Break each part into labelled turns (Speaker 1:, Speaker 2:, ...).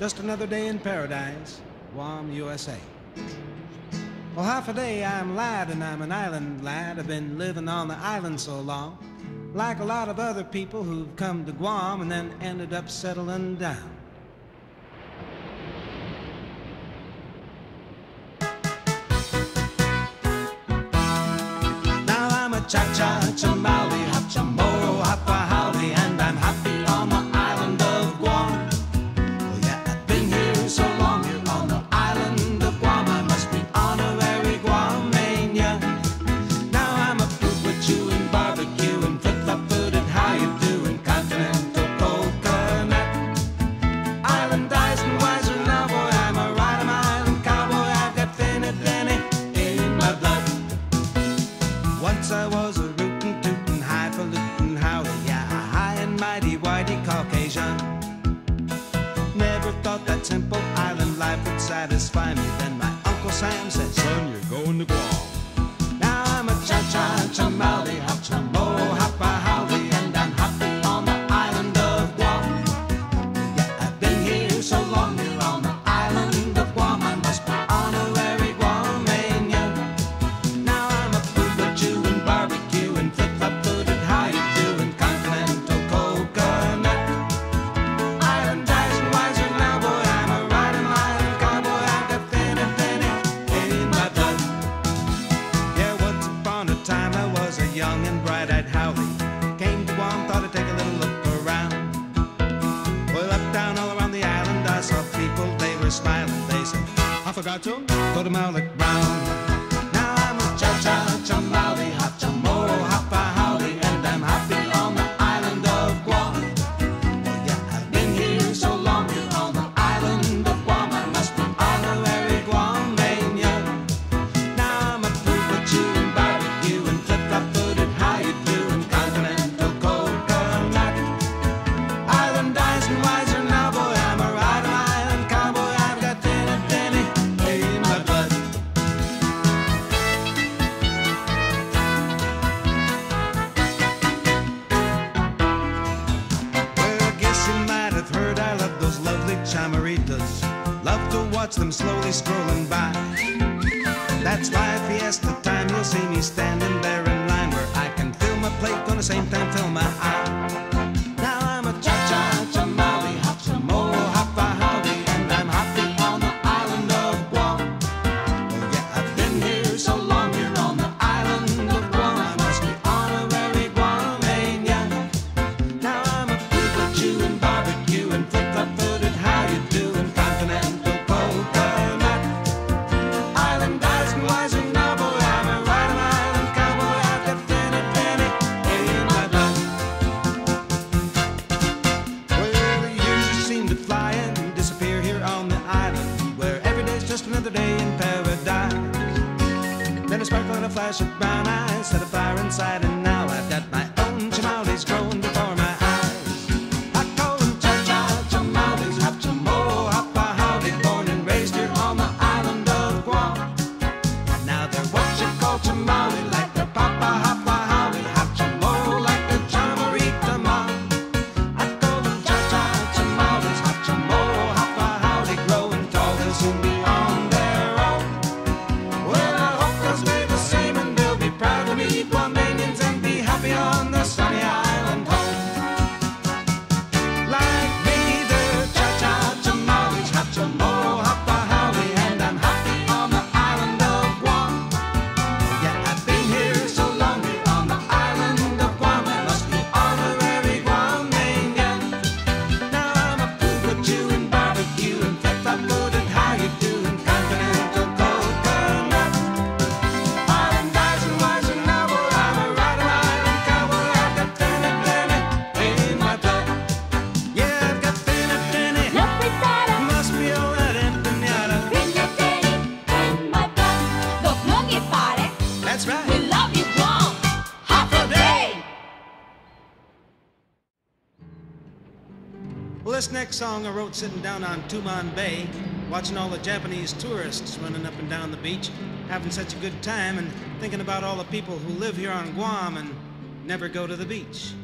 Speaker 1: Just another day in paradise, Guam, USA. Well, half a day I'm lad and I'm an island lad. I've been living on the island so long, like a lot of other people who've come to Guam and then ended up settling down. Now I'm a cha-cha, chamali, hap-chamoro, hapa-howdy, and I'm happy on the island of Guam. Oh yeah, I've been here so long, here on the island of Guam. I must be honorary Guamania. Now I'm a food with you and barbecue and flip-flop food and how you doing, continental coconut. Island eyes and wiser now, boy, I'm a ride-em island cowboy. I've got finny in my blood. Once I was a rootin' tootin' highfalutin' howdy, yeah, a high and mighty whitey Caucasian. Never thought that simple island life would satisfy me. Then my Uncle Sam said, son, you're going to Guam. Now I'm a cha-cha, chamali, hap-chamoro, hapa-howdy, and I'm happy on the island of Guam. Yeah, I've been here so long, here on the island of Guam. I must be honorary Guamania. Now I'm a food with you and barbecue and flip-flop food and how you doing, continental coconut. Island eyes and wiser now, boy, I'm a riding island cowboy. I've got finny in my blood. Yeah, once upon a time I was a young and bright-eyed howdy. Came to Guam, thought I'd take a little look around. Well, up, down, all around the island I saw people, they were smiling. They said, I forgot to go to Malik Brown. Now I'm a cha-cha, chamali, hap-chamoro, hapa-howdy, and I'm happy on the island of Guam. Oh yeah, I've been here so long, here on the island of Guam. I must be honorary Guamania. Now I'm a food with you and barbecue and flip-flop food and how you doing, continental coconut. Island eyes and wiser now, boy, I'm a ride-em island cowboy. I've got finny in my blood. Well, I guess you might have heard I love those lovely chamaritas. Love to watch them slowly scrolling by. That's why fiesta time you'll see me standing there in line where I can fill my plate, gonna same time fill my eye. Now I'm a cha-cha, chamali, hap-chamoro, hapa-howdy, and I'm happy on the island of Guam. Oh yeah, I've been here so long, here on the island of Guam. I must be honorary Guamania. Now I'm a food with you and barbecue and flip-flop food and how you doing, continental coconut. Island eyes and wiser now, boy, I'm a riding island cowboy. I've got finny in my blood. Well, the years just seem to fly and disappear here on the island, where every day's just another day in paradise. Then a sparkle and a flash of brown eyes set a fire inside, and now I've got my own chamales growing before my eyes. I call them cha-cha, chamales, hap-chamoro, hapa-howdy, born and raised here on the island of Guam. Now they're what you call chamale, like their papa, hapa-howdy, hap-chamoro, like their chamarita mom. I call them cha-cha, chamales, hap-chamoro, hapa-howdy, growing tall, they'll soon be on their own. Well, I hope they'll stay the same and they'll be proud to be Guamanians and be happy on the sunny island home. Like me, they're cha-cha, chamales, hap-chamoro, hapa-howdy, and I'm happy on the island of Guam. Yeah, I've been here so long, here on the island of Guam. I must be honorary Guamanian. Now I'm a food with you and barbecue and flip-flop food and how you doing, continental coconut. Island eyes and wiser now, boy, I'm a riding island cowboy. I've got finny in my blood. Yeah, I've got finny
Speaker 2: Lo frittata,
Speaker 1: must be all that empanada.
Speaker 2: pigliateli in my blood. Huwag mong ipare,
Speaker 1: That's
Speaker 2: we
Speaker 1: right.
Speaker 2: love you, Guam. Half a day.
Speaker 1: Well, this next song I wrote sitting down on Tuman Bay, watching all the Japanese tourists running up and down the beach, having such a good time, and thinking about all the people who live here on Guam and never go to the beach.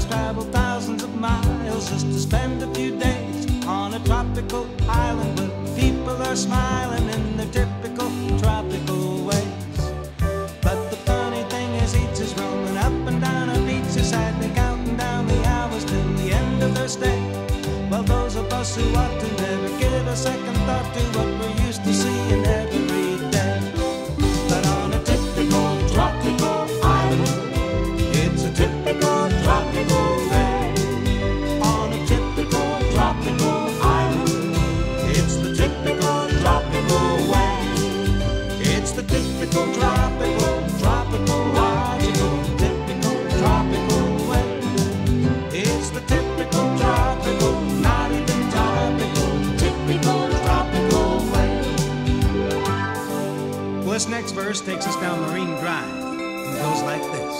Speaker 1: sailors travel thousands of miles just to spend a few days on a tropical island where people are smiling in their typical tropical ways. But the funny thing is each is roaming up and down a beach, sadly counting down the hours till the end of their stay. Well, those of us who ought to never give a second thought to what we're used to seeing every day. But on a typical tropical island, it's a typical tropical day. On a typical tropical island, it's the typical tropical way. It's the typical tropical, logical, typical tropical way. It's the typical tropical, not even tropical, typical tropical way. Well, this next verse takes us down Marine Drive and goes like this.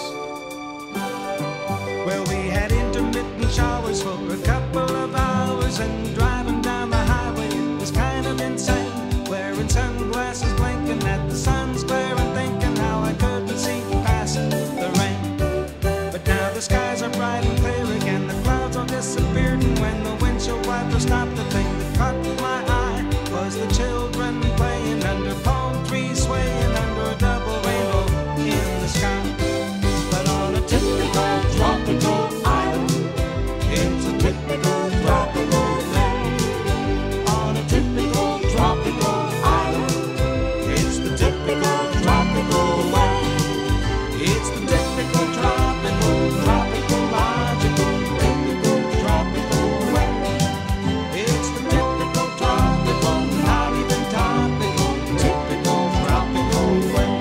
Speaker 1: Well, we had intermittent showers for a couple of hours, and driving down the highway it was kind of insane. Wearing sunglasses, blinking at the sun's glare and thinking how I couldn't see past the rain. But now the skies are bright and clear again, the clouds all disappeared, and when the windshield wiper stopped, the thing that caught my eye was the children playing under palm trees, swaying under a double rainbow in the sky. But on a typical tropical island, it's a typical tropical day. On a typical tropical island, it's the typical tropical way. It's the typical tropical, logical, typical tropical way. It's the typical tropical, not even topical, typical tropical way.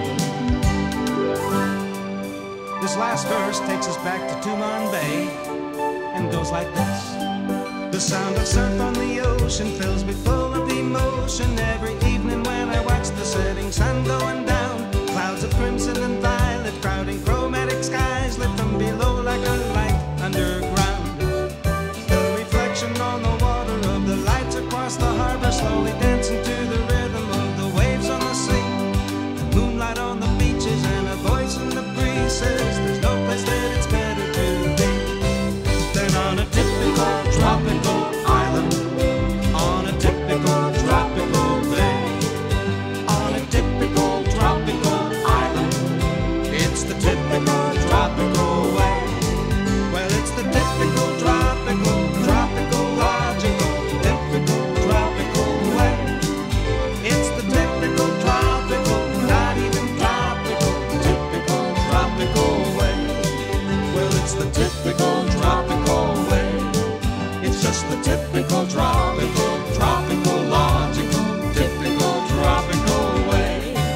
Speaker 1: This last verse takes us back to Tumon Bay and goes like this. The sound of surf on the ocean fills me full of emotion every evening when I watch the setting sun going down. Clouds of crimson and violet crowding chromatic skies lit from below like a light underground. The reflection on the water of the lights across the harbor slowly dancing to the rhythm of the waves on the sea. The moonlight on the beaches and a voice in the breeze says there's no place that it's better to be than on a typical tropical island, on a typical tropical day. On a typical tropical island, it's the typical tropical way. Well, it's the typical tropical, logical, typical tropical way. It's the typical tropical, not even tropical, typical tropical way. Well, it's the typical tropical way. It's just the typical tropical, logical, typical tropical way.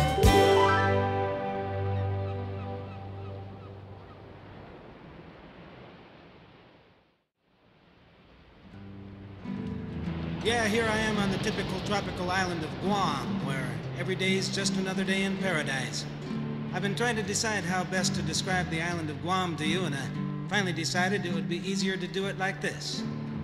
Speaker 1: Yeah, here I am on the typical tropical island of Guam, where every day is just another day in paradise. I've been trying to decide how best to describe the island of Guam to you, and I finally decided it would be easier to do it like this.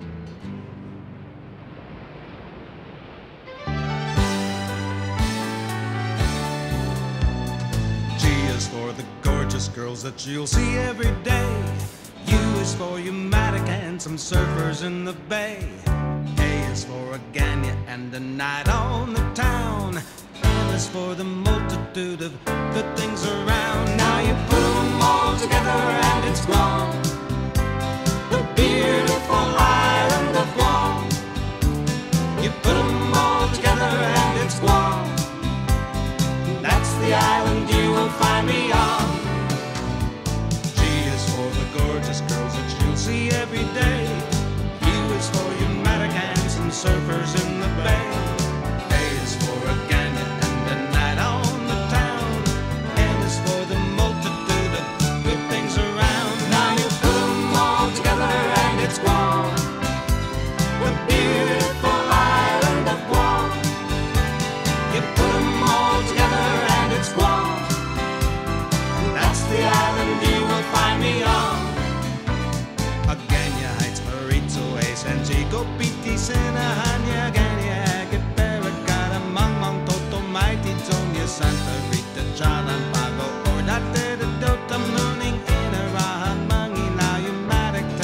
Speaker 1: G is for the gorgeous girls that you'll see every day. U is for Umatic and some surfers in the bay. A is for a Ganya and a night on the town. M is for the multitude of good things around. Now you put them all together and it's Guam, the beautiful island of Guam. You put them all together and it's Guam. That's the island you will find me on. G is for the gorgeous girls that you'll see every day. U is for Umatic and some surfers in the bay. A is for a Ganya and a night on the town. M is for the multitude of good things around. Now you put them all together and it's Guam, the beautiful island of Guam. You put them all together and it's Guam. That's the island you will find me on. Aganya Heights, Maritzo, Ace, and Chico, Piti, Sinahanya, Ganya, Agate, Paracata, Mangmang, Toto, Mighty, Tonya, Santa Rita, Chalan, Pago, Ordate, the Dota, Mooning, Inarahan, Mangi, now Umatic,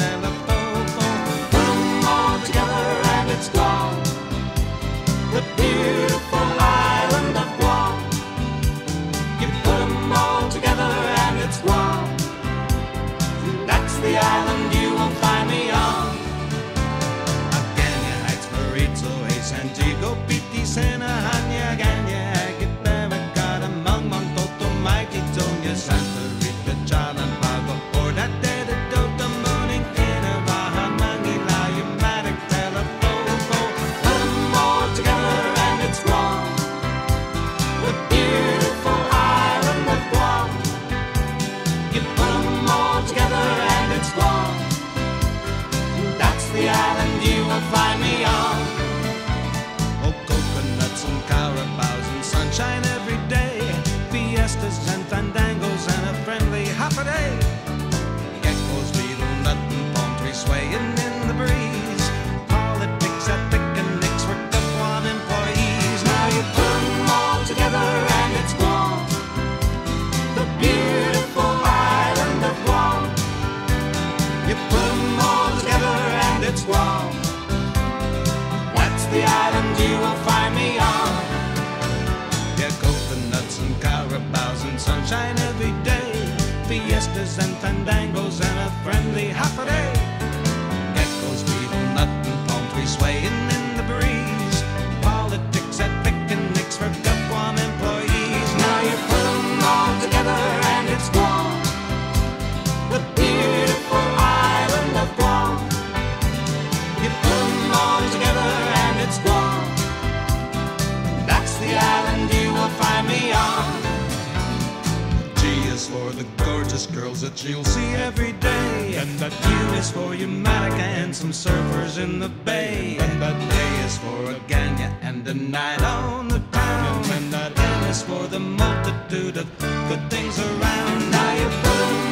Speaker 1: swaying in the breeze. Politics at picnics for Guam employees. Now you put them all together and it's Guam, the beautiful island of Guam. You put them all together and it's Guam. That's the island you will find me on. Yeah, coconuts and carabaos and sunshine every day, fiestas and fandangos and a friendly holiday. Geckos, beetle nut and palm trees swaying in the breeze. Politics at picnics for Guam employees. Now you put them all together and it's Guam, the beautiful island of Guam. You put them all together and it's Guam. That's the island you will find me on. G is for the gorgeous girls that you'll see every day, and that U is for Umatica and some surfers in the bay, and that A is for Agana and a night on the town, and that M is for the multitude of good things around. Now you put 'em